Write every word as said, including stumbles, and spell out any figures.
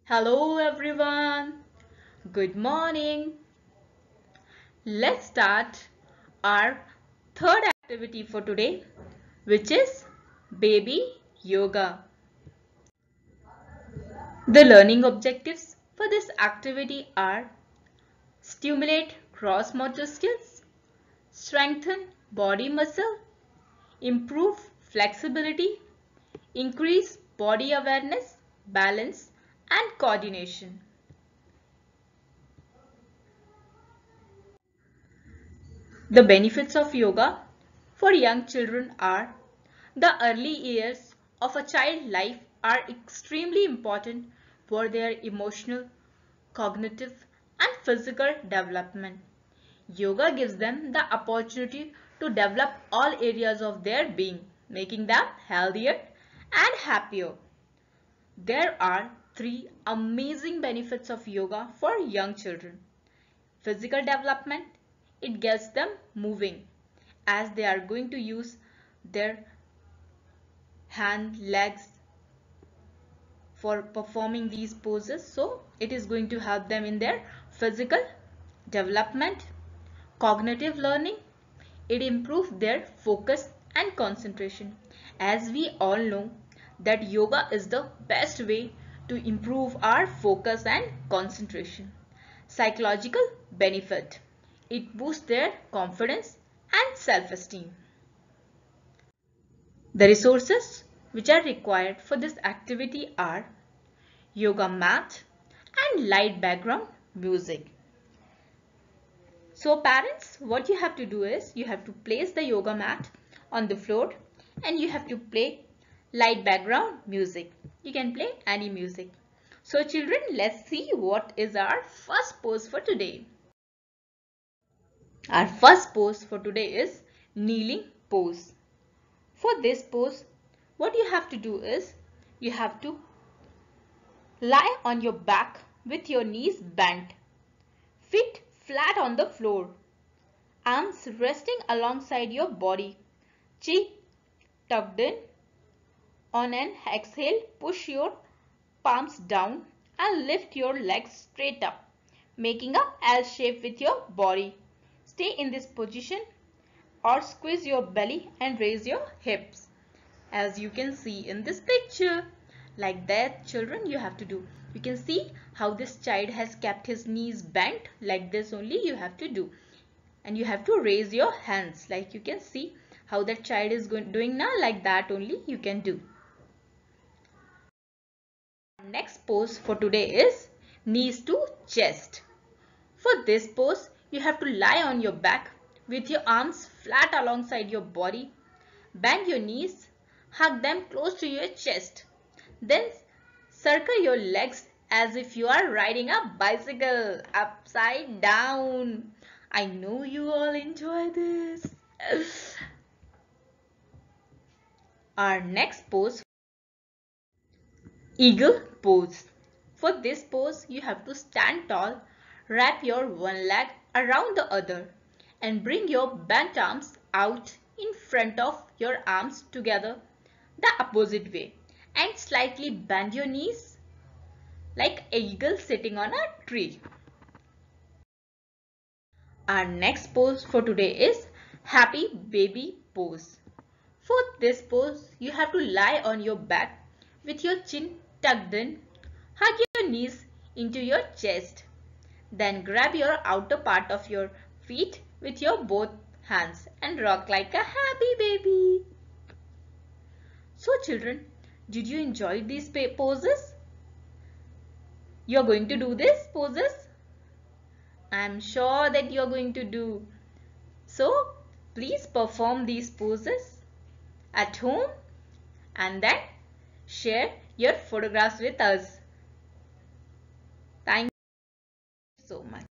Hello everyone. Good morning. Let's start our third activity for today, which is baby yoga. The learning objectives for this activity are stimulate gross motor skills, strengthen body muscle, improve flexibility, increase body awareness, balance and coordination. The benefits of yoga for young children are: the early years of a child life are extremely important for their emotional, cognitive and physical development. Yoga gives them the opportunity to develop all areas of their being, making them healthier and happier. There are three amazing benefits of yoga for young children. Physical development, it gets them moving as they are going to use their hand, legs for performing these poses. So it is going to help them in their physical development. Cognitive learning, it improves their focus and concentration. As we all know that yoga is the best way to improve our focus and concentration. Psychological benefit, it boosts their confidence and self-esteem. The resources which are required for this activity are yoga mat and light background music. So parents, what you have to do is you have to place the yoga mat on the floor and you have to play light background music. You can play any music. So children, let's see what is our first pose for today. Our first pose for today is kneeling pose. For this pose, what you have to do is you have to lie on your back with your knees bent, feet flat on the floor, arms resting alongside your body, chin tucked in. On an exhale, push your palms down and lift your legs straight up, making a L shape with your body. Stay in this position or squeeze your belly and raise your hips. As you can see in this picture, like that children you have to do. You can see how this child has kept his knees bent, like this only you have to do. And you have to raise your hands, like you can see how that child is going, doing now, like that only you can do. Next pose for today is knees to chest. For this pose, you have to lie on your back with your arms flat alongside your body. Bend your knees, hug them close to your chest. Then circle your legs as if you are riding a bicycle upside down. I know you all enjoy this. Our next pose, eagle pose. For this pose, you have to stand tall, wrap your one leg around the other and bring your bent arms out in front of your arms together the opposite way and slightly bend your knees like an eagle sitting on a tree. Our next pose for today is happy baby pose. For this pose, you have to lie on your back with your chin tucked in, hug your knees into your chest. Then grab your outer part of your feet with your both hands and rock like a happy baby. So children, did you enjoy these poses? You are going to do these poses? I am sure that you are going to do. So please perform these poses at home and then share your photographs with us. Thank you so much.